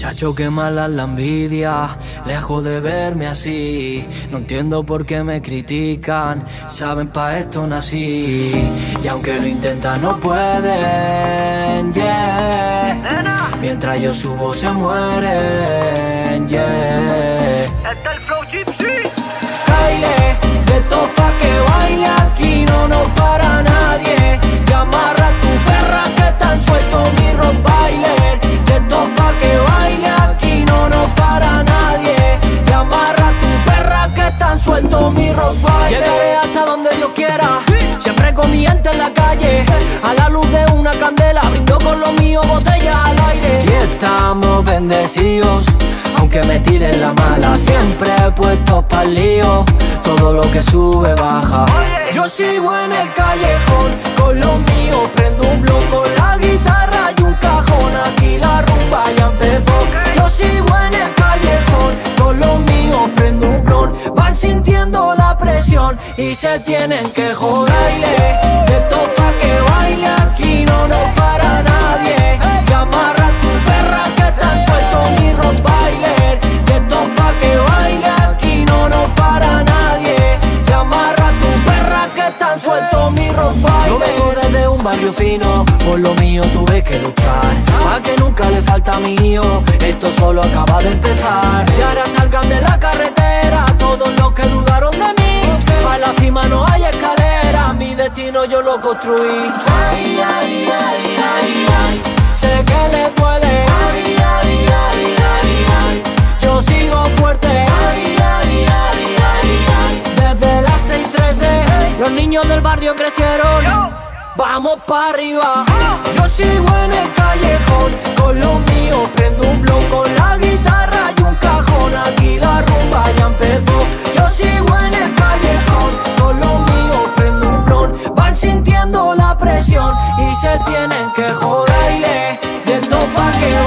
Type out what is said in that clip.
Chacho, qué mala la envidia, lejos de verme así. No entiendo por qué me critican, saben pa' esto nací. Y aunque lo intentan no pueden, yeah. Mientras yo subo se mueren, yeah. Está el Flow Gypsy. Caile, de todo pa' que baile, aquí no nos para nadie. Y amarra a tu perra que tan suelto mi Rottweiler. De todo pa' que baile, aquí no nos para nadie. Y amarra a tu perra que tan suelto mi Rottweiler. Llegaré hasta donde Dios quiera, siempre con mi gente en la calle. A la luz de una candela, brindo con lo mío, botella al aire. Y estamos bendecidos, aunque me tiren la mala, siempre puestos pa'l lío. Todo lo que sube baja. Yo sigo en el callejón con lo mío, prendo un blog con la guitarra y un cajón. Aquí la rumba ya empezó. Yo sigo en el callejón con lo mío, prendo un blog. Van sintiendo la presión y se tienen que joderle. De todo pa' que baile, aquí no nos para nadie. Y amarra a tu perra que tan suelto mi Rottweiler. De todo pa' que baile, aquí no nos para nadie. Y amarra a tu perra que tan suelto mi Rottweiler. Yo vengo desde un barrio fino, por lo mío tuve que luchar, pa' que nunca le falta mío. Esto solo acaba de empezar. Y ahora salgan de la carretera todos los que dudaron de mí. A la cima no hay escalera, mi destino yo lo construí. Ay, ay, ay, ay, ay, sé que le duele. Ay, ay, ay, ay, ay, yo sigo fuerte. Ay, ay, ay, ay, ay, desde las 6:13 los niños del barrio crecieron. Vamos pa' arriba. Yo sigo en el callejón con lo mío, prendo un blog con la guitarra y un cajón. Aquí la rumba ya empezó. Yo sigo en el callejón con lo mío, prendo un blog. Van sintiendo la presión y se tienen que joderle. De todo pa' que